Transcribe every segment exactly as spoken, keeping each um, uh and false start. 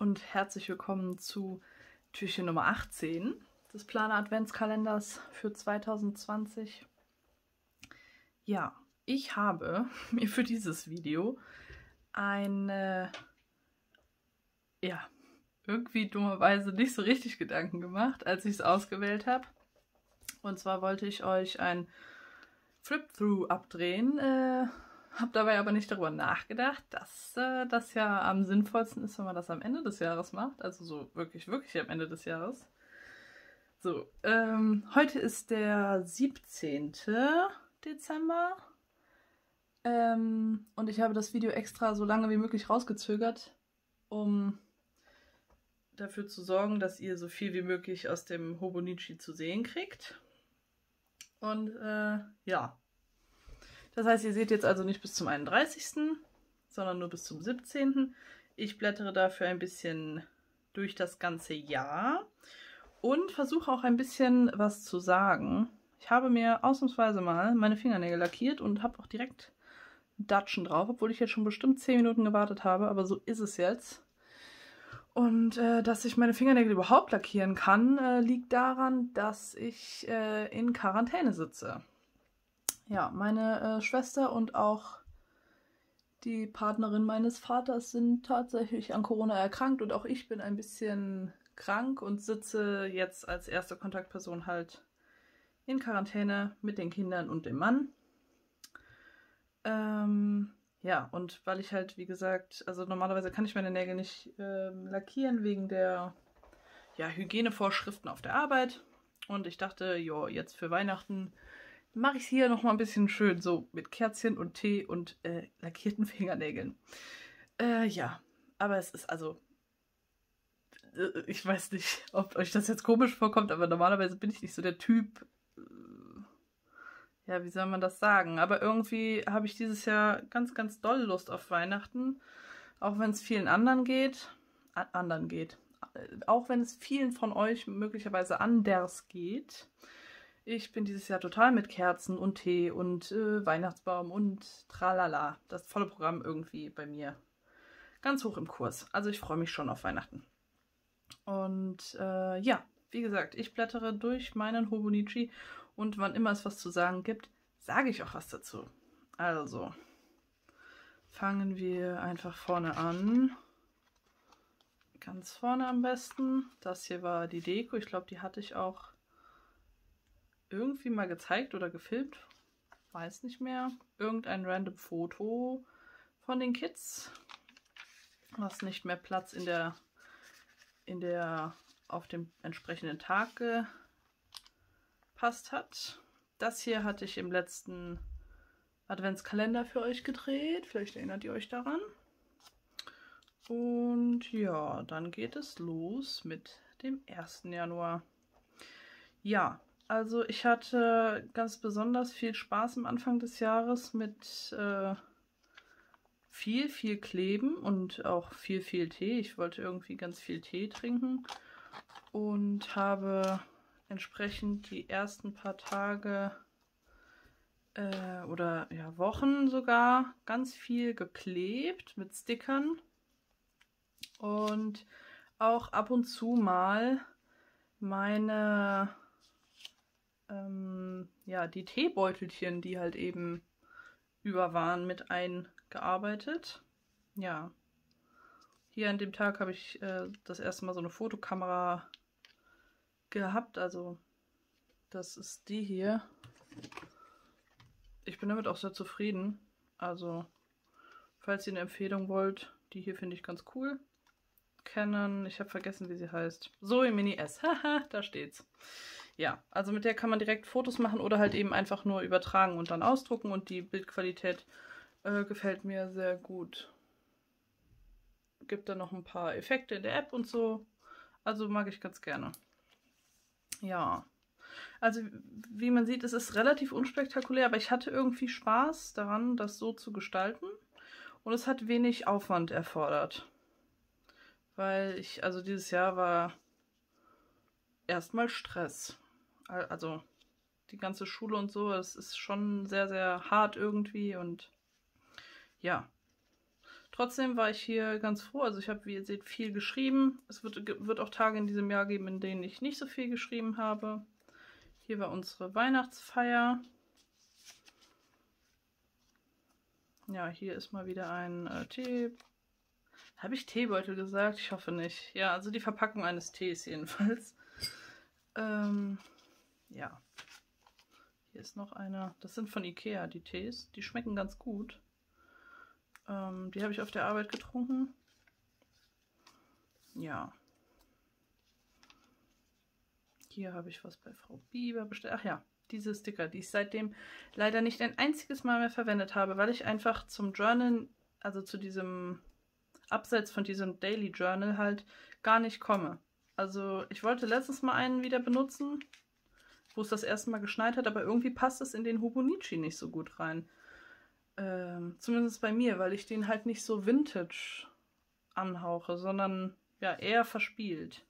und herzlich willkommen zu Türchen Nummer achtzehn des Planer Adventskalenders für zwanzig zwanzig. Ja, ich habe mir für dieses Video eine, ja, irgendwie dummerweise nicht so richtig Gedanken gemacht, als ich es ausgewählt habe. Und zwar wollte ich euch ein Flip-Through abdrehen, äh, habe dabei aber nicht darüber nachgedacht, dass äh, das ja am sinnvollsten ist, wenn man das am Ende des Jahres macht. Also so wirklich, wirklich am Ende des Jahres. So, ähm, heute ist der siebzehnte Dezember. Ähm, und ich habe das Video extra so lange wie möglich rausgezögert, um dafür zu sorgen, dass ihr so viel wie möglich aus dem Hobonichi zu sehen kriegt. Und äh, ja, das heißt, ihr seht jetzt also nicht bis zum einunddreißigsten, sondern nur bis zum siebzehnten Ich blättere dafür ein bisschen durch das ganze Jahr und versuche auch ein bisschen was zu sagen. Ich habe mir ausnahmsweise mal meine Fingernägel lackiert und habe auch direkt Datschen drauf, obwohl ich jetzt schon bestimmt zehn Minuten gewartet habe, aber so ist es jetzt. Und äh, dass ich meine Fingernägel überhaupt lackieren kann, äh, liegt daran, dass ich äh, in Quarantäne sitze. Ja, meine äh, Schwester und auch die Partnerin meines Vaters sind tatsächlich an Corona erkrankt und auch ich bin ein bisschen krank und sitze jetzt als erste Kontaktperson halt in Quarantäne mit den Kindern und dem Mann. Ähm, ja, und weil ich halt, wie gesagt, also normalerweise kann ich meine Nägel nicht äh, lackieren wegen der ja, Hygienevorschriften auf der Arbeit. Und ich dachte, jo, jetzt für Weihnachten mache ich es hier nochmal ein bisschen schön, so mit Kerzchen und Tee und äh, lackierten Fingernägeln. Äh, ja, aber es ist also, äh, ich weiß nicht, ob euch das jetzt komisch vorkommt, aber normalerweise bin ich nicht so der Typ, äh, ja, wie soll man das sagen? Aber irgendwie habe ich dieses Jahr ganz, ganz doll Lust auf Weihnachten, auch wenn es vielen anderen geht, äh, anderen geht, äh, auch wenn es vielen von euch möglicherweise anders geht. Ich bin dieses Jahr total mit Kerzen und Tee und äh, Weihnachtsbaum und tralala. Das volle Programm irgendwie bei mir ganz hoch im Kurs. Also ich freue mich schon auf Weihnachten. Und äh, ja, wie gesagt, ich blättere durch meinen Hobonichi und wann immer es was zu sagen gibt, sage ich auch was dazu. Also, fangen wir einfach vorne an. Ganz vorne am besten. Das hier war die Deko. Ich glaube, die hatte ich auch irgendwie mal gezeigt oder gefilmt, weiß nicht mehr. Irgendein random Foto von den Kids, was nicht mehr Platz in der, in der, auf dem entsprechenden Tag gepasst hat. Das hier hatte ich im letzten Adventskalender für euch gedreht. Vielleicht erinnert ihr euch daran. Und ja, dann geht es los mit dem ersten Januar. Ja, also ich hatte ganz besonders viel Spaß am Anfang des Jahres mit äh, viel, viel Kleben und auch viel, viel Tee. Ich wollte irgendwie ganz viel Tee trinken und habe entsprechend die ersten paar Tage äh, oder ja, Wochen sogar ganz viel geklebt mit Stickern und auch ab und zu mal meine Ähm, ja, die Teebeutelchen, die halt eben über waren, mit eingearbeitet. Ja. Hier an dem Tag habe ich äh, das erste Mal so eine Fotokamera gehabt. Also, das ist die hier. Ich bin damit auch sehr zufrieden. Also, falls ihr eine Empfehlung wollt, die hier finde ich ganz cool. Canon, ich habe vergessen, wie sie heißt. Zoe Mini S. Haha, da steht's. Ja, also mit der kann man direkt Fotos machen oder halt eben einfach nur übertragen und dann ausdrucken und die Bildqualität äh, gefällt mir sehr gut. Gibt da noch ein paar Effekte in der App und so. Also mag ich ganz gerne. Ja, also wie man sieht, es ist relativ unspektakulär, aber ich hatte irgendwie Spaß daran, das so zu gestalten. Und es hat wenig Aufwand erfordert. Weil ich, also dieses Jahr war erstmal Stress. Also die ganze Schule und so, es ist schon sehr, sehr hart irgendwie und ja, Trotzdem war ich hier ganz froh. Also ich habe, wie ihr seht, viel geschrieben. Es wird, wird auch Tage in diesem Jahr geben, in denen ich nicht so viel geschrieben habe. Hier war unsere Weihnachtsfeier. Ja, hier ist mal wieder ein äh, Tee. Habe ich Teebeutel gesagt? Ich hoffe nicht. Ja, also die Verpackung eines Tees jedenfalls. Ähm, ja. Hier ist noch einer. Das sind von Ikea, die Tees. Die schmecken ganz gut. Ähm, die habe ich auf der Arbeit getrunken. Ja. Hier habe ich was bei Frau Bieber bestellt. Ach ja, diese Sticker, die ich seitdem leider nicht ein einziges Mal mehr verwendet habe, weil ich einfach zum Journal, also zu diesem Abseits von diesem Daily Journal halt gar nicht komme. Also ich wollte letztens mal einen wieder benutzen, wo es das erste Mal geschneit hat, aber irgendwie passt es in den Hobonichi nicht so gut rein. Ähm, zumindest bei mir, weil ich den halt nicht so vintage anhauche, sondern ja eher verspielt.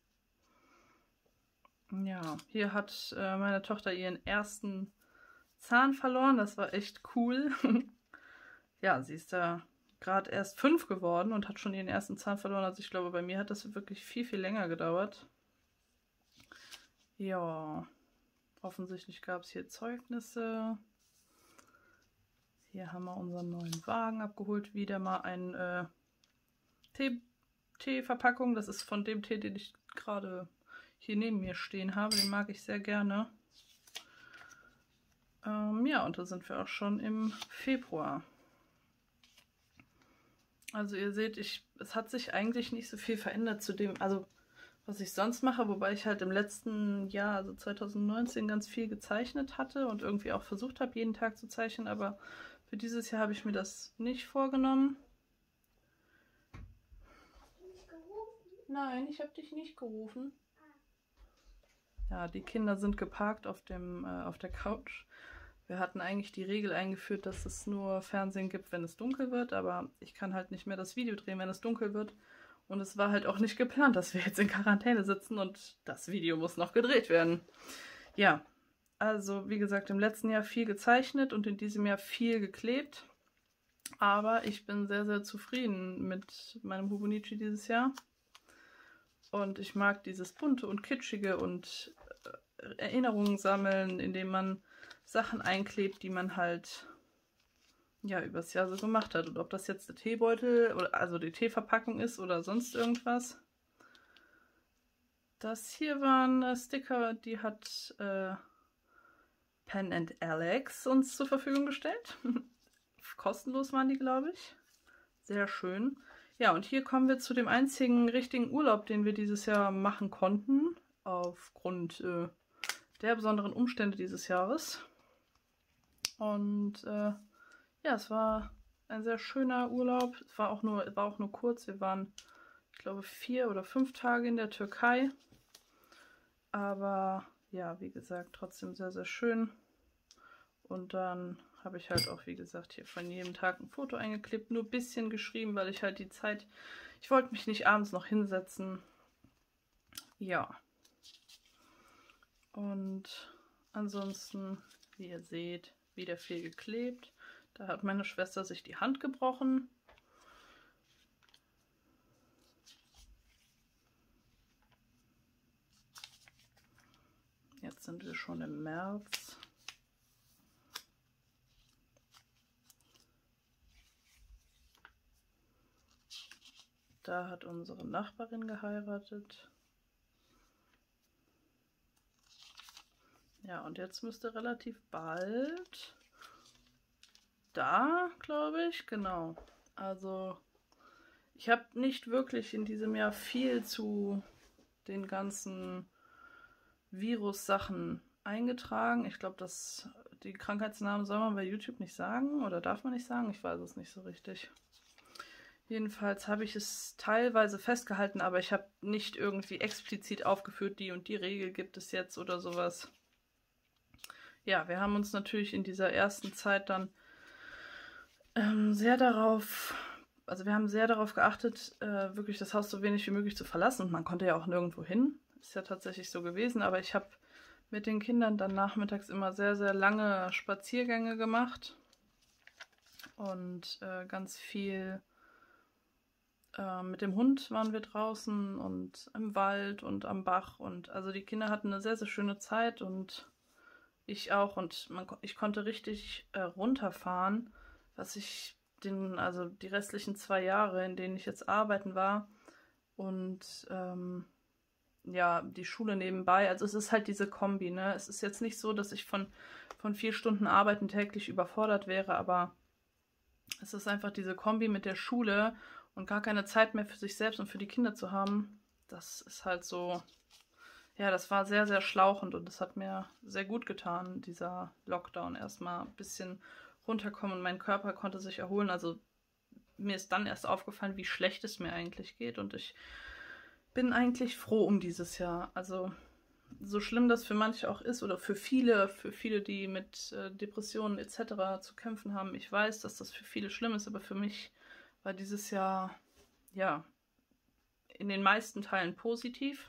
Ja, hier hat äh, meine Tochter ihren ersten Zahn verloren. Das war echt cool. Ja, sie ist da gerade erst fünf geworden und hat schon ihren ersten Zahn verloren. Also ich glaube, bei mir hat das wirklich viel, viel länger gedauert. Ja, offensichtlich gab es hier Zeugnisse. Hier haben wir unseren neuen Wagen abgeholt. Wieder mal ein äh, Tee, Teeverpackung. Das ist von dem Tee, den ich gerade hier neben mir stehen habe. Den mag ich sehr gerne. Ähm, ja, und da sind wir auch schon im Februar. Also ihr seht, ich, es hat sich eigentlich nicht so viel verändert zu dem, also was ich sonst mache, wobei ich halt im letzten Jahr, also zwanzig neunzehn, ganz viel gezeichnet hatte und irgendwie auch versucht habe, jeden Tag zu zeichnen, aber für dieses Jahr habe ich mir das nicht vorgenommen. Nein, ich habe dich nicht gerufen. Ja, die Kinder sind geparkt auf, dem, äh, auf der Couch. Wir hatten eigentlich die Regel eingeführt, dass es nur Fernsehen gibt, wenn es dunkel wird, aber ich kann halt nicht mehr das Video drehen, wenn es dunkel wird. Und es war halt auch nicht geplant, dass wir jetzt in Quarantäne sitzen und das Video muss noch gedreht werden. Ja, also wie gesagt, im letzten Jahr viel gezeichnet und in diesem Jahr viel geklebt. Aber ich bin sehr, sehr zufrieden mit meinem Hobonichi dieses Jahr. Und ich mag dieses bunte und kitschige und Erinnerungen sammeln, indem man Sachen einklebt, die man halt ja übers Jahr so gemacht hat. Und ob das jetzt der Teebeutel oder also die Teeverpackung ist oder sonst irgendwas. Das hier waren Sticker, die hat äh, Pen and Alex uns zur Verfügung gestellt. Kostenlos waren die, glaube ich. Sehr schön. Ja, und hier kommen wir zu dem einzigen richtigen Urlaub, den wir dieses Jahr machen konnten, aufgrund äh, der besonderen Umstände dieses Jahres. Und äh, ja, es war ein sehr schöner Urlaub. Es war auch nur, war auch nur kurz. Wir waren, ich glaube, vier oder fünf Tage in der Türkei. Aber ja, wie gesagt, trotzdem sehr, sehr schön. Und dann habe ich halt auch, wie gesagt, hier von jedem Tag ein Foto eingeklebt. Nur ein bisschen geschrieben, weil ich halt die Zeit... Ich wollte mich nicht abends noch hinsetzen. Ja. Und ansonsten, wie ihr seht, wieder viel geklebt. Da hat meine Schwester sich die Hand gebrochen. Jetzt sind wir schon im März. Da hat unsere Nachbarin geheiratet. Ja, und jetzt müsste relativ bald da, glaube ich, genau. Also ich habe nicht wirklich in diesem Jahr viel zu den ganzen Virus-Sachen eingetragen. Ich glaube, dass die Krankheitsnamen soll man bei YouTube nicht sagen oder darf man nicht sagen. Ich weiß es nicht so richtig. Jedenfalls habe ich es teilweise festgehalten, aber ich habe nicht irgendwie explizit aufgeführt, die und die Regel gibt es jetzt oder sowas. Ja, wir haben uns natürlich in dieser ersten Zeit dann ähm, sehr darauf, also wir haben sehr darauf geachtet, äh, wirklich das Haus so wenig wie möglich zu verlassen. Und man konnte ja auch nirgendwo hin. Ist ja tatsächlich so gewesen, aber ich habe mit den Kindern dann nachmittags immer sehr, sehr lange Spaziergänge gemacht und äh, ganz viel äh, mit dem Hund waren wir draußen und im Wald und am Bach. Und also die Kinder hatten eine sehr, sehr schöne Zeit und ich auch. Und man, ich konnte richtig äh, runterfahren, was ich den, also die restlichen zwei Jahre, in denen ich jetzt arbeiten war. Und ähm, ja, die Schule nebenbei. Also es ist halt diese Kombi, ne? Es ist jetzt nicht so, dass ich von, von vier Stunden Arbeiten täglich überfordert wäre, aber es ist einfach diese Kombi mit der Schule und gar keine Zeit mehr für sich selbst und für die Kinder zu haben. Das ist halt so, ja, das war sehr, sehr schlauchend und das hat mir sehr gut getan, dieser Lockdown. Erstmal ein bisschen runterkommen und mein Körper konnte sich erholen. Also mir ist dann erst aufgefallen, wie schlecht es mir eigentlich geht und ich bin eigentlich froh um dieses Jahr. Also so schlimm das für manche auch ist oder für viele, für viele, die mit äh, Depressionen et cetera zu kämpfen haben. Ich weiß, dass das für viele schlimm ist, aber für mich war dieses Jahr, ja, in den meisten Teilen positiv.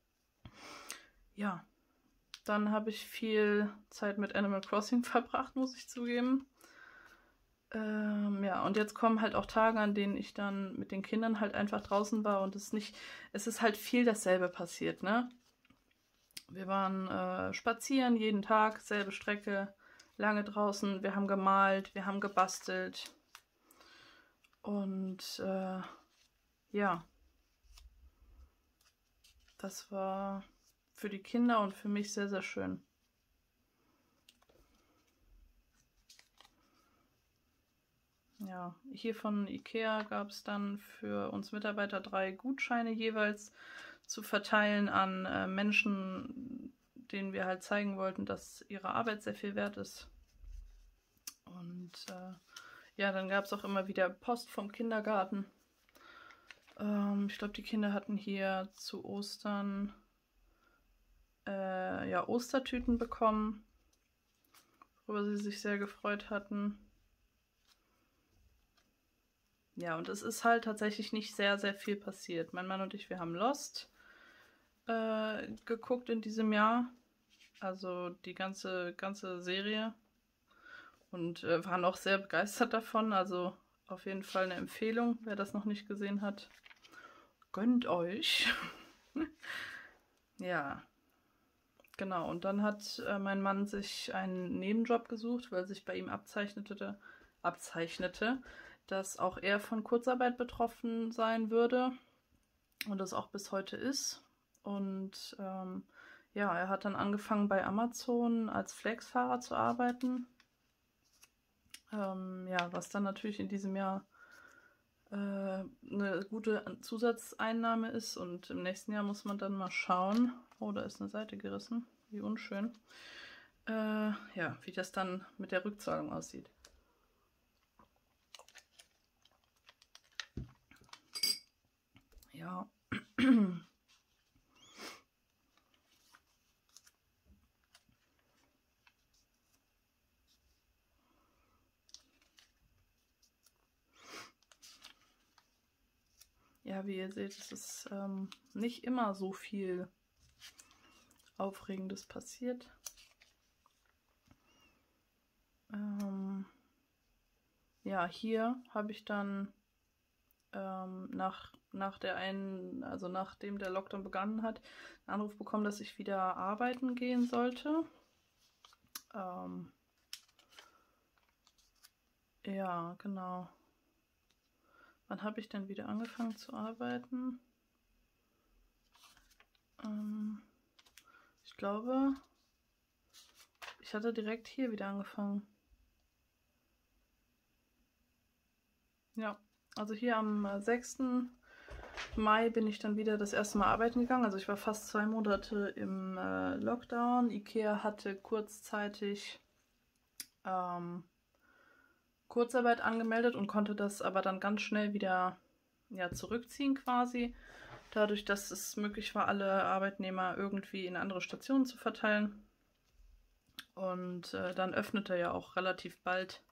Ja, dann habe ich viel Zeit mit Animal Crossing verbracht, muss ich zugeben. Ähm, ja, und jetzt kommen halt auch Tage, an denen ich dann mit den Kindern halt einfach draußen war und es nicht, es ist halt viel dasselbe passiert, ne? Wir waren äh, spazieren jeden Tag, selbe Strecke, lange draußen, wir haben gemalt, wir haben gebastelt und äh, ja, das war für die Kinder und für mich sehr, sehr schön. Ja, hier von IKEA gab es dann für uns Mitarbeiter drei Gutscheine jeweils zu verteilen an äh, Menschen, denen wir halt zeigen wollten, dass ihre Arbeit sehr viel wert ist. Und äh, ja, dann gab es auch immer wieder Post vom Kindergarten. Ähm, ich glaube, die Kinder hatten hier zu Ostern äh, ja, Ostertüten bekommen, worüber sie sich sehr gefreut hatten. Ja, und es ist halt tatsächlich nicht sehr, sehr viel passiert. Mein Mann und ich, wir haben Lost äh, geguckt in diesem Jahr. Also die ganze, ganze Serie. Und äh, waren auch sehr begeistert davon. Also auf jeden Fall eine Empfehlung, wer das noch nicht gesehen hat. Gönnt euch. Ja, genau. Und dann hat äh, mein Mann sich einen Nebenjob gesucht, weil sich bei ihm abzeichnete, abzeichnete, dass auch er von Kurzarbeit betroffen sein würde und das auch bis heute ist. Und ähm, ja, er hat dann angefangen bei Amazon als Flexfahrer zu arbeiten. Ähm, ja, was dann natürlich in diesem Jahr äh, eine gute Zusatzeinnahme ist und im nächsten Jahr muss man dann mal schauen. Oh, da ist eine Seite gerissen. Wie unschön. Äh, ja, wie das dann mit der Rückzahlung aussieht. Ja. Ja, wie ihr seht, es ist ähm, nicht immer so viel Aufregendes passiert. Ähm, ja, hier habe ich dann ähm, nach, nach der einen, also nachdem der Lockdown begonnen hat, einen Anruf bekommen, dass ich wieder arbeiten gehen sollte. Ähm, ja, genau. Wann habe ich denn wieder angefangen zu arbeiten? Ähm, ich glaube, ich hatte direkt hier wieder angefangen. Ja, also hier am sechsten Mai bin ich dann wieder das erste Mal arbeiten gegangen. Also ich war fast zwei Monate im äh, Lockdown. IKEA hatte kurzzeitig ähm, Kurzarbeit angemeldet und konnte das aber dann ganz schnell wieder ja, zurückziehen quasi. Dadurch, dass es möglich war, alle Arbeitnehmer irgendwie in andere Stationen zu verteilen. Und äh, dann öffnete ja auch relativ bald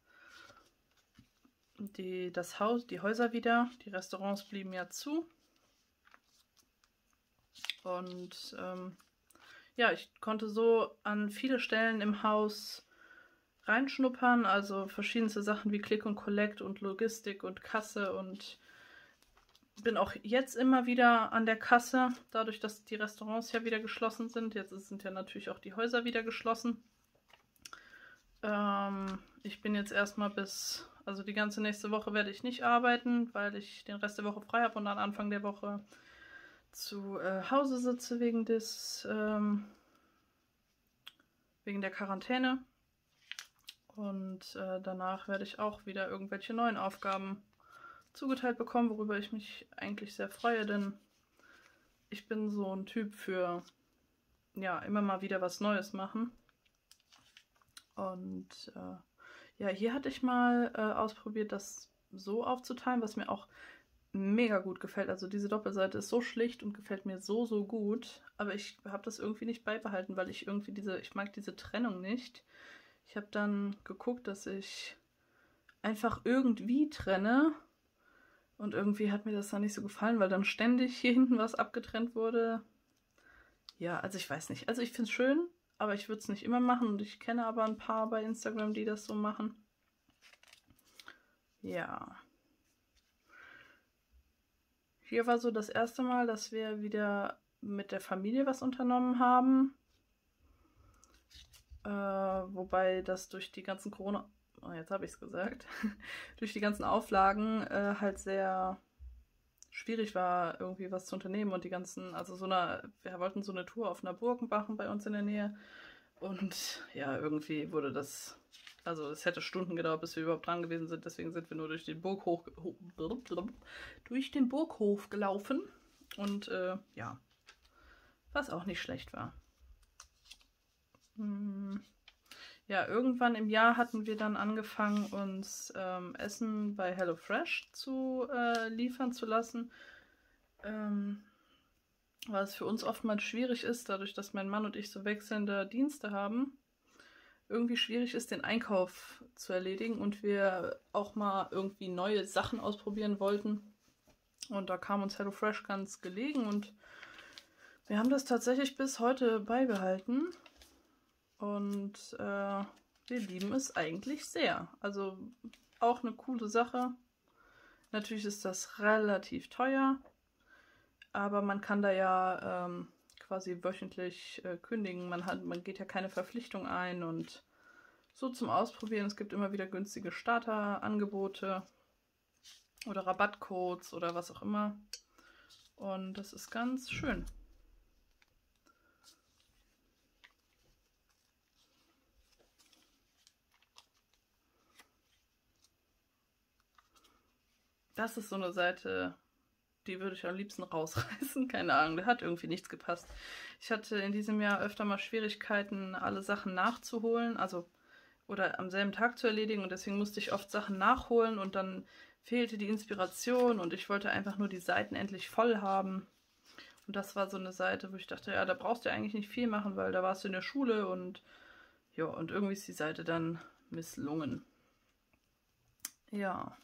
die, das Haus, die Häuser wieder. Die Restaurants blieben ja zu. Und ähm, ja, ich konnte so an viele Stellen im Haus reinschnuppern, also verschiedenste Sachen wie Click und Collect und Logistik und Kasse und bin auch jetzt immer wieder an der Kasse, dadurch, dass die Restaurants ja wieder geschlossen sind. Jetzt sind ja natürlich auch die Häuser wieder geschlossen. Ähm, ich bin jetzt erstmal bis, also die ganze nächste Woche werde ich nicht arbeiten, weil ich den Rest der Woche frei habe und dann Anfang der Woche zu äh, Hause sitze wegen des, ähm, wegen der Quarantäne. Und äh, danach werde ich auch wieder irgendwelche neuen Aufgaben zugeteilt bekommen, worüber ich mich eigentlich sehr freue, denn ich bin so ein Typ für, ja, immer mal wieder was Neues machen. Und äh, ja, hier hatte ich mal äh, ausprobiert, das so aufzuteilen, was mir auch mega gut gefällt. Also diese Doppelseite ist so schlicht und gefällt mir so, so gut. Aber ich habe das irgendwie nicht beibehalten, weil ich irgendwie diese, ich mag diese Trennung nicht. Ich habe dann geguckt, dass ich einfach irgendwie trenne. Und irgendwie hat mir das dann nicht so gefallen, weil dann ständig hier hinten was abgetrennt wurde. Ja, also ich weiß nicht. Also ich finde es schön, aber ich würde es nicht immer machen. Und ich kenne aber ein paar bei Instagram, die das so machen. Ja. Hier war so das erste Mal, dass wir wieder mit der Familie was unternommen haben. Äh, wobei das durch die ganzen Corona... Oh, jetzt habe ich es gesagt. durch die ganzen Auflagen äh, halt sehr schwierig war, irgendwie was zu unternehmen. Und die ganzen... Also so eine... Wir wollten so eine Tour auf einer Burg machen bei uns in der Nähe. Und ja, irgendwie wurde das... Also es hätte Stunden gedauert, bis wir überhaupt dran gewesen sind. Deswegen sind wir nur durch den Burghof, durch den Burghof gelaufen. Und äh, ja, was auch nicht schlecht war. Hm. Ja, irgendwann im Jahr hatten wir dann angefangen, uns ähm, Essen bei HelloFresh zu äh, liefern zu lassen. Ähm, was für uns oftmals schwierig ist, dadurch, dass mein Mann und ich so wechselnde Dienste haben. Irgendwie schwierig ist, den Einkauf zu erledigen und wir auch mal irgendwie neue Sachen ausprobieren wollten. Und da kam uns HelloFresh ganz gelegen und wir haben das tatsächlich bis heute beibehalten. Und äh, wir lieben es eigentlich sehr. Also auch eine coole Sache. Natürlich ist das relativ teuer, aber man kann da ja ähm, quasi wöchentlich äh, kündigen. Man hat, man geht ja keine Verpflichtung ein und so zum Ausprobieren. Es gibt immer wieder günstige Starterangebote oder Rabattcodes oder was auch immer. Und das ist ganz schön. Das ist so eine Seite, die würde ich am liebsten rausreißen. Keine Ahnung, da hat irgendwie nichts gepasst. Ich hatte in diesem Jahr öfter mal Schwierigkeiten, alle Sachen nachzuholen, also oder am selben Tag zu erledigen. Und deswegen musste ich oft Sachen nachholen und dann fehlte die Inspiration und ich wollte einfach nur die Seiten endlich voll haben. Und das war so eine Seite, wo ich dachte, ja, da brauchst du eigentlich nicht viel machen, weil da warst du in der Schule und ja, und irgendwie ist die Seite dann misslungen. Ja.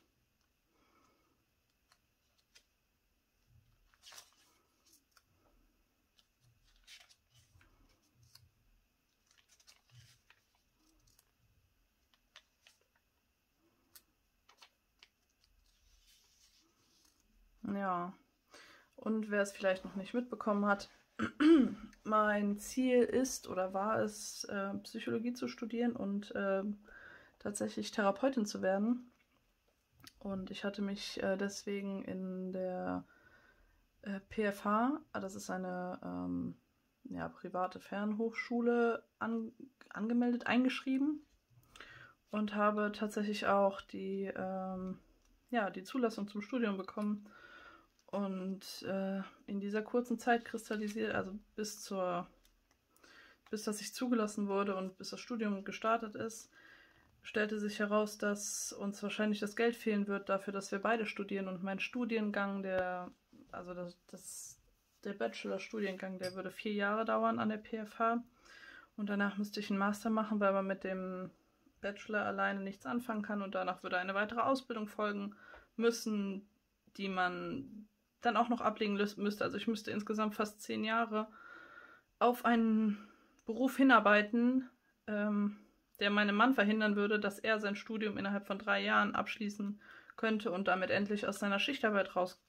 Ja, und wer es vielleicht noch nicht mitbekommen hat, mein Ziel ist oder war es, äh, Psychologie zu studieren und äh, tatsächlich Therapeutin zu werden. Und ich hatte mich äh, deswegen in der äh, P F H, das ist eine ähm, ja, private Fernhochschule, an, angemeldet, eingeschrieben und habe tatsächlich auch die, ähm, ja, die Zulassung zum Studium bekommen. Und äh, in dieser kurzen Zeit kristallisiert, also bis zur, bis dass ich zugelassen wurde und bis das Studium gestartet ist, stellte sich heraus, dass uns wahrscheinlich das Geld fehlen wird dafür, dass wir beide studieren. Und mein Studiengang, der, also das, das, der Bachelor-Studiengang, der würde vier Jahre dauern an der P F H. Und danach müsste ich einen Master machen, weil man mit dem Bachelor alleine nichts anfangen kann. Und danach würde eine weitere Ausbildung folgen müssen, die man dann auch noch ablegen müsste. Also ich müsste insgesamt fast zehn Jahre auf einen Beruf hinarbeiten, ähm, der meinem Mann verhindern würde, dass er sein Studium innerhalb von drei Jahren abschließen könnte und damit endlich aus seiner Schichtarbeit raus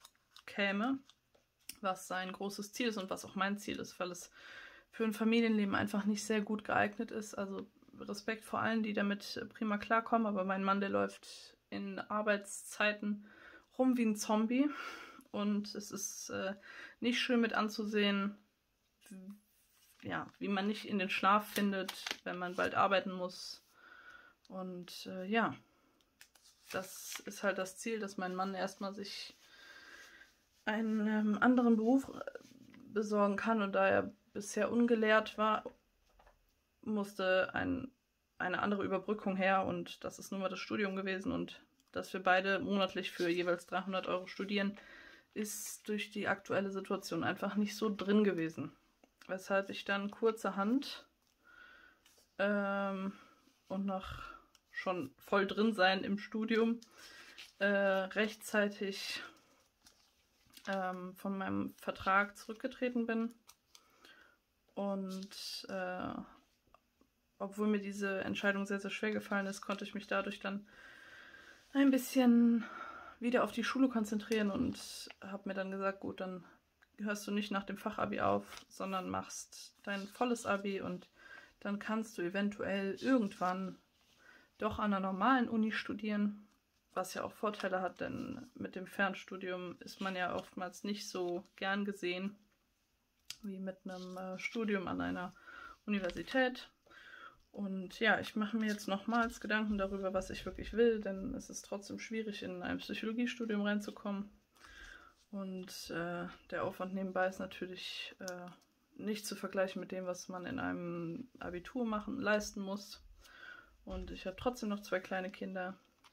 käme, was sein großes Ziel ist und was auch mein Ziel ist, weil es für ein Familienleben einfach nicht sehr gut geeignet ist. Also Respekt vor allen, die damit prima klarkommen, aber mein Mann, der läuft in Arbeitszeiten rum wie ein Zombie und es ist äh, nicht schön mit anzusehen, wie, ja, wie man nicht in den Schlaf findet, wenn man bald arbeiten muss. Und äh, ja, das ist halt das Ziel, dass mein Mann erstmal sich einen ähm, anderen Beruf besorgen kann. Und da er bisher ungelehrt war, musste ein, eine andere Überbrückung her. Und das ist nun mal das Studium gewesen. Und dass wir beide monatlich für jeweils dreihundert Euro studieren, ist durch die aktuelle Situation einfach nicht so drin gewesen. Weshalb ich dann kurzerhand ähm, und noch schon voll drin sein im Studium äh, rechtzeitig ähm, von meinem Vertrag zurückgetreten bin. Und äh, obwohl mir diese Entscheidung sehr, sehr schwer gefallen ist, konnte ich mich dadurch dann ein bisschen wieder auf die Schule konzentrieren und habe mir dann gesagt, gut, dann hörst du nicht nach dem Fachabi auf, sondern machst dein volles Abi und dann kannst du eventuell irgendwann doch an einer normalen Uni studieren, was ja auch Vorteile hat, denn mit dem Fernstudium ist man ja oftmals nicht so gern gesehen wie mit einem äh, Studium an einer Universität. Und ja, ich mache mir jetzt nochmals Gedanken darüber, was ich wirklich will, denn es ist trotzdem schwierig, in ein Psychologiestudium reinzukommen. Und äh, der Aufwand nebenbei ist natürlich äh, nicht zu vergleichen mit dem, was man in einem Abitur machen, leisten muss. Und ich habe trotzdem noch zwei kleine Kinder.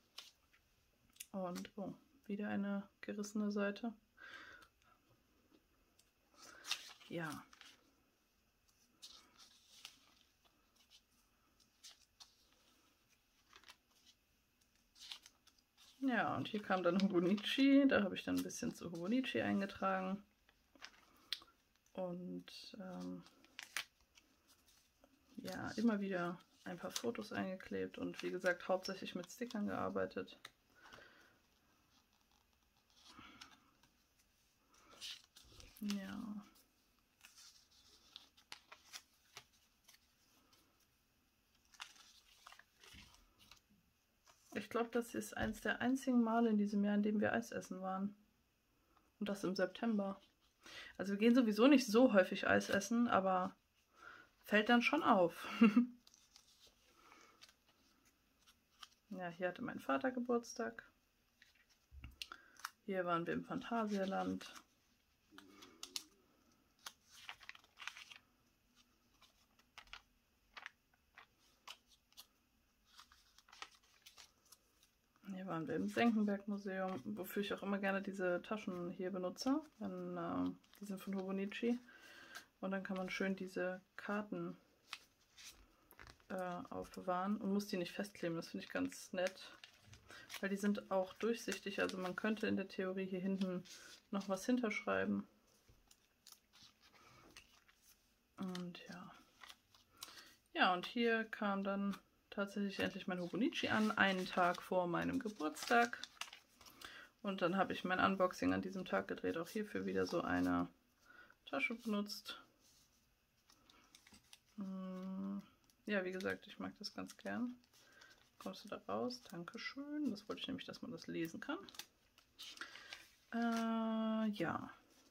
Und oh, wieder eine gerissene Seite. Ja. Ja, und hier kam dann Hobonichi. Da habe ich dann ein bisschen zu Hobonichi eingetragen. Und ähm, ja, immer wieder ein paar Fotos eingeklebt und wie gesagt hauptsächlich mit Stickern gearbeitet. Ja. Ich glaube, das ist eins der einzigen Male in diesem Jahr, in dem wir Eis essen waren. Und das im September. Also wir gehen sowieso nicht so häufig Eis essen, aber fällt dann schon auf. Ja, hier hatte mein Vater Geburtstag. Hier waren wir im Phantasialand. Hier waren wir im Senckenberg-Museum, wofür ich auch immer gerne diese Taschen hier benutze. Wenn, äh, die sind von Hobonichi. Und dann kann man schön diese Karten äh, aufbewahren und muss die nicht festkleben. Das finde ich ganz nett. Weil die sind auch durchsichtig. Also man könnte in der Theorie hier hinten noch was hinterschreiben. Und ja. Ja, und hier kam dann tatsächlich endlich mein Hobonichi an, einen Tag vor meinem Geburtstag. Und dann habe ich mein Unboxing an diesem Tag gedreht, auch hierfür wieder so eine Tasche benutzt. Ja, wie gesagt, ich mag das ganz gern. Kommst du da raus? Dankeschön. Das wollte ich nämlich, dass man das lesen kann. Äh, ja.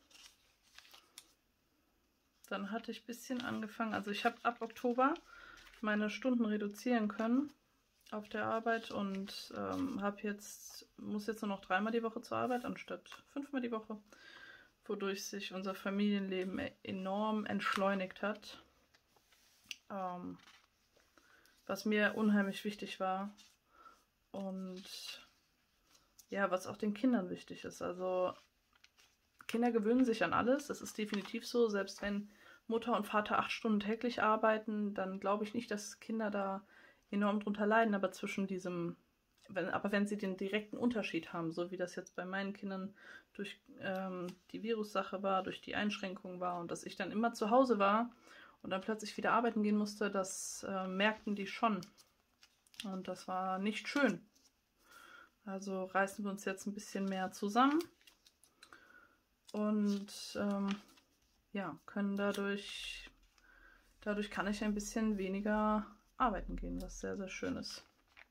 Dann hatte ich ein bisschen angefangen, also ich habe ab Oktober meine Stunden reduzieren können auf der Arbeit und ähm, habe jetzt, muss jetzt nur noch dreimal die Woche zur Arbeit anstatt fünfmal die Woche, wodurch sich unser Familienleben enorm entschleunigt hat, ähm, was mir unheimlich wichtig war und ja, was auch den Kindern wichtig ist. Also Kinder gewöhnen sich an alles, das ist definitiv so, selbst wenn Mutter und Vater acht Stunden täglich arbeiten, dann glaube ich nicht, dass Kinder da enorm drunter leiden, aber zwischen diesem, wenn, aber wenn sie den direkten Unterschied haben, so wie das jetzt bei meinen Kindern durch ähm, die Virussache war, durch die Einschränkungen war und dass ich dann immer zu Hause war und dann plötzlich wieder arbeiten gehen musste, das äh, merkten die schon. Und das war nicht schön. Also reißen wir uns jetzt ein bisschen mehr zusammen. und ähm, ja, können dadurch, dadurch kann ich ein bisschen weniger arbeiten gehen, was sehr, sehr schön ist.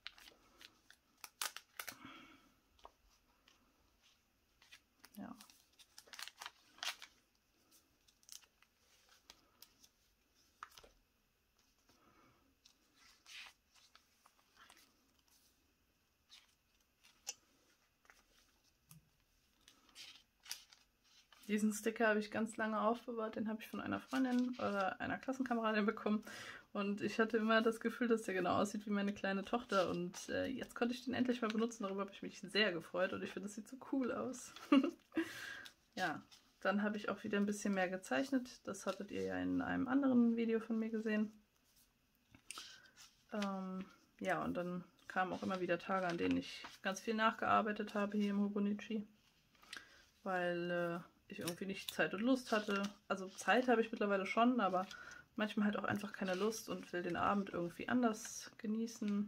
Ja. Diesen Sticker habe ich ganz lange aufbewahrt, den habe ich von einer Freundin oder einer Klassenkameradin bekommen. Und ich hatte immer das Gefühl, dass der genau aussieht wie meine kleine Tochter. Und äh, jetzt konnte ich den endlich mal benutzen, darüber habe ich mich sehr gefreut. Und ich finde, das sieht so cool aus. Ja, dann habe ich auch wieder ein bisschen mehr gezeichnet. Das hattet ihr ja in einem anderen Video von mir gesehen. Ähm, ja, und dann kamen auch immer wieder Tage, an denen ich ganz viel nachgearbeitet habe hier im Hobonichi. Weil äh, ich irgendwie nicht Zeit und Lust hatte. Also Zeit habe ich mittlerweile schon, aber manchmal halt auch einfach keine Lust und will den Abend irgendwie anders genießen.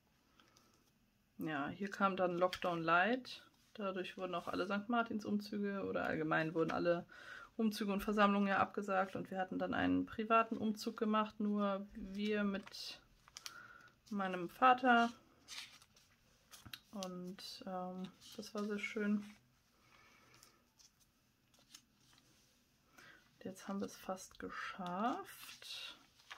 Ja, hier kam dann Lockdown Light. Dadurch wurden auch alle Sankt Martins Umzüge oder allgemein wurden alle Umzüge und Versammlungen ja abgesagt. Und wir hatten dann einen privaten Umzug gemacht, nur wir mit meinem Vater. Und ähm, das war sehr schön. Jetzt haben wir es fast geschafft.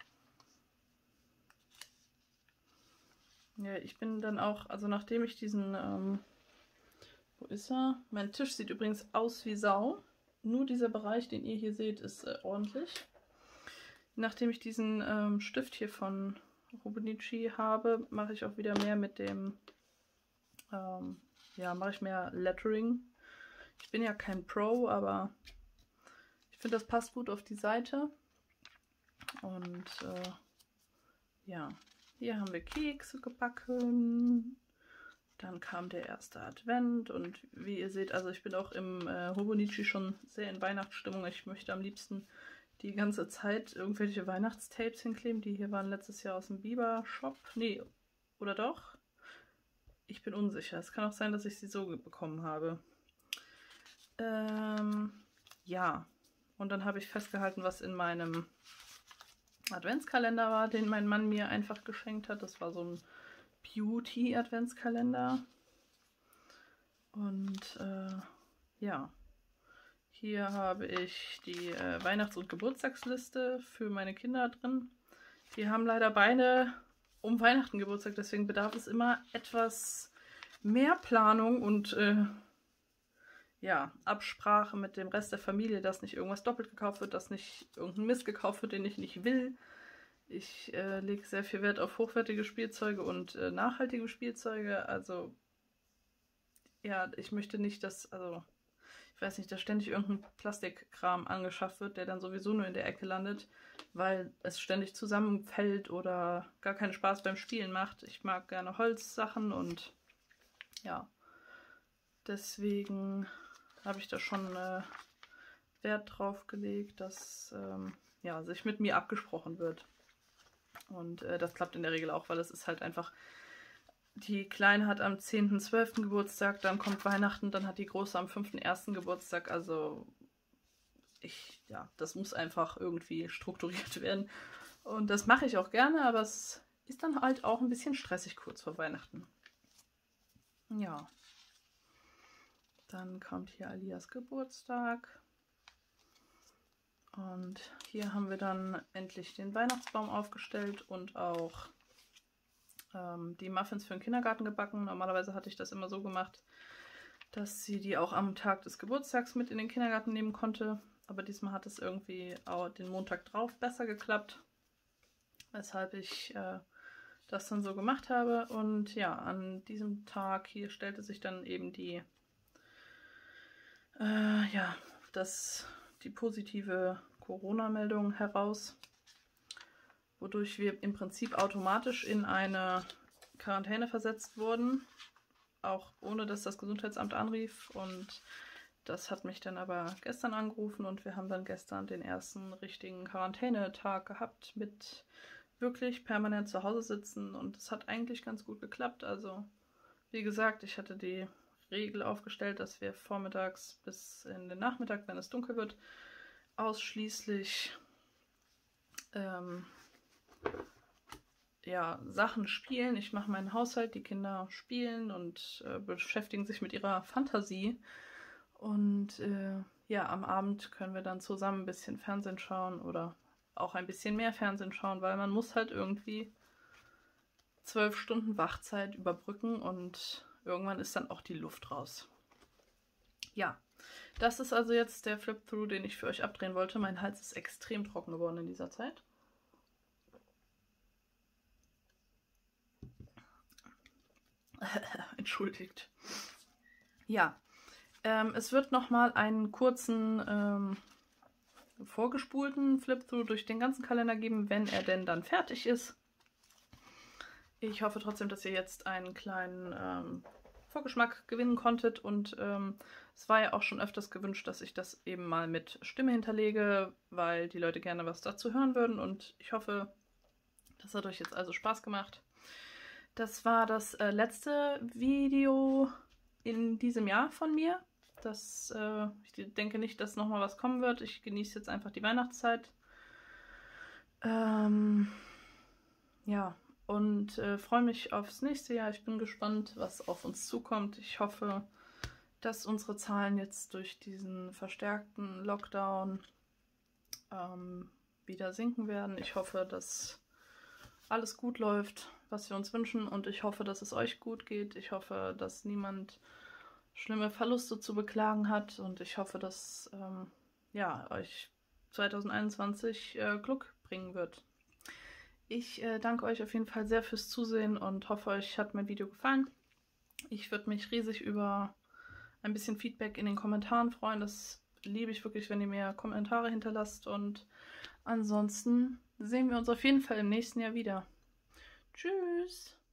Ja, ich bin dann auch, also nachdem ich diesen, ähm, wo ist er? Mein Tisch sieht übrigens aus wie Sau. Nur dieser Bereich, den ihr hier seht, ist äh, ordentlich. Nachdem ich diesen ähm, Stift hier von Hobonichi habe, mache ich auch wieder mehr mit dem, ähm, ja, mache ich mehr Lettering. Ich bin ja kein Pro, aber ich finde, das passt gut auf die Seite. Und äh, ja, hier haben wir Kekse gebacken. Dann kam der erste Advent und wie ihr seht, also ich bin auch im äh, Hobonichi schon sehr in Weihnachtsstimmung. Ich möchte am liebsten die ganze Zeit irgendwelche Weihnachtstapes hinkleben. Die hier waren letztes Jahr aus dem Biber-Shop. Nee, oder doch? Ich bin unsicher. Es kann auch sein, dass ich sie so bekommen habe. Ähm, ja. Und dann habe ich festgehalten, was in meinem Adventskalender war, den mein Mann mir einfach geschenkt hat. Das war so ein Beauty-Adventskalender. Und äh, ja, hier habe ich die äh, Weihnachts- und Geburtstagsliste für meine Kinder drin. Die haben leider beide um Weihnachten Geburtstag, deswegen bedarf es immer etwas mehr Planung und äh, ja, Absprache mit dem Rest der Familie, dass nicht irgendwas doppelt gekauft wird, dass nicht irgendein Mist gekauft wird, den ich nicht will. Ich äh, lege sehr viel Wert auf hochwertige Spielzeuge und äh, nachhaltige Spielzeuge. Also, ja, ich möchte nicht, dass, also, ich weiß nicht, dass ständig irgendein Plastikkram angeschafft wird, der dann sowieso nur in der Ecke landet, weil es ständig zusammenfällt oder gar keinen Spaß beim Spielen macht. Ich mag gerne Holzsachen und ja, deswegen habe ich da schon äh, Wert drauf gelegt, dass ähm, ja, sich mit mir abgesprochen wird. Und äh, das klappt in der Regel auch, weil es ist halt einfach, die Kleine hat am zehnten zwölften Geburtstag, dann kommt Weihnachten, dann hat die Große am fünften ersten Geburtstag. Also ich, ja, das muss einfach irgendwie strukturiert werden. Und das mache ich auch gerne, aber es ist dann halt auch ein bisschen stressig kurz vor Weihnachten. Ja. Dann kommt hier Alias Geburtstag. Und hier haben wir dann endlich den Weihnachtsbaum aufgestellt und auch ähm, die Muffins für den Kindergarten gebacken. Normalerweise hatte ich das immer so gemacht, dass sie die auch am Tag des Geburtstags mit in den Kindergarten nehmen konnte. Aber diesmal hat es irgendwie auch den Montag drauf besser geklappt, weshalb ich äh, das dann so gemacht habe. Und ja, an diesem Tag hier stellte sich dann eben die Äh, ja, das, die positive Corona-Meldung heraus, wodurch wir im Prinzip automatisch in eine Quarantäne versetzt wurden, auch ohne dass das Gesundheitsamt anrief. Und das hat mich dann aber gestern angerufen und wir haben dann gestern den ersten richtigen Quarantänetag gehabt mit wirklich permanent zu Hause sitzen und es hat eigentlich ganz gut geklappt. Also wie gesagt, ich hatte die Regel aufgestellt, dass wir vormittags bis in den Nachmittag, wenn es dunkel wird, ausschließlich ähm, ja, Sachen spielen. Ich mache meinen Haushalt, die Kinder spielen und äh, beschäftigen sich mit ihrer Fantasie. Und äh, ja, am Abend können wir dann zusammen ein bisschen Fernsehen schauen oder auch ein bisschen mehr Fernsehen schauen, weil man muss halt irgendwie zwölf Stunden Wachzeit überbrücken und irgendwann ist dann auch die Luft raus. Ja, das ist also jetzt der Flip-Through, den ich für euch abdrehen wollte. Mein Hals ist extrem trocken geworden in dieser Zeit. Entschuldigt. Ja, ähm, es wird nochmal einen kurzen ähm, vorgespulten Flip-Through durch den ganzen Kalender geben, wenn er denn dann fertig ist. Ich hoffe trotzdem, dass ihr jetzt einen kleinen ähm, Vorgeschmack gewinnen konntet und ähm, es war ja auch schon öfters gewünscht, dass ich das eben mal mit Stimme hinterlege, weil die Leute gerne was dazu hören würden und ich hoffe, das hat euch jetzt also Spaß gemacht. Das war das äh, letzte Video in diesem Jahr von mir. Das, äh, ich denke nicht, dass nochmal was kommen wird. Ich genieße jetzt einfach die Weihnachtszeit. Ähm, ja, und äh, freue mich aufs nächste Jahr. Ich bin gespannt, was auf uns zukommt. Ich hoffe, dass unsere Zahlen jetzt durch diesen verstärkten Lockdown ähm, wieder sinken werden. Ich hoffe, dass alles gut läuft, was wir uns wünschen und ich hoffe, dass es euch gut geht. Ich hoffe, dass niemand schlimme Verluste zu beklagen hat und ich hoffe, dass ähm, ja, euch zwanzig einundzwanzig äh, Glück bringen wird. Ich äh, danke euch auf jeden Fall sehr fürs Zusehen und hoffe, euch hat mein Video gefallen. Ich würde mich riesig über ein bisschen Feedback in den Kommentaren freuen. Das liebe ich wirklich, wenn ihr mir Kommentare hinterlasst und ansonsten sehen wir uns auf jeden Fall im nächsten Jahr wieder. Tschüss!